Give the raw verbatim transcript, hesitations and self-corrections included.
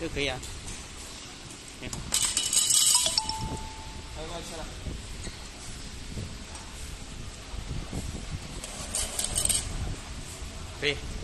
这个可以啊。挺好。 还有没有吃了？ 可以。